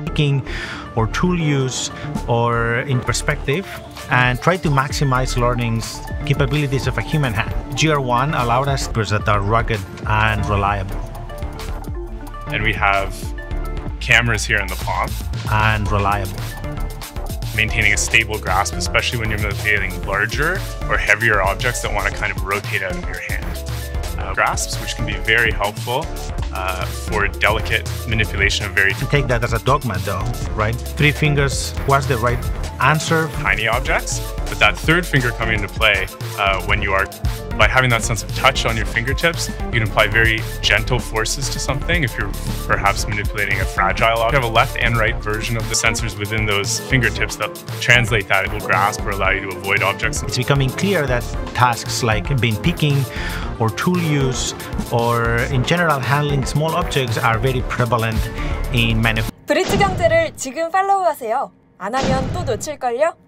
picking or tool use or in perspective, and try to maximize learning's capabilities of a human hand. GR1 allowed us that are rugged and reliable. And we have cameras here in the palm. And reliable. Maintaining a stable grasp, especially when you're manipulating larger or heavier objects that want to kind of rotate out of your hand. Grasps, which can be very helpful for delicate manipulation of very... Take that as a dogma though, right? 3 fingers was the right answer. Tiny objects, but that third finger coming into play when you are, by having that sense of touch on your fingertips, you can apply very gentle forces to something if you're perhaps manipulating a fragile object. You have a left and right version of the sensors within those fingertips that translate that little grasp or allow you to avoid objects. It's becoming clear that tasks like bin picking or tool use or in general handling small objects are very prevalent in manufacturing. 브릿지 경제를 지금 팔로우하세요. 안 하면 또 놓칠걸요?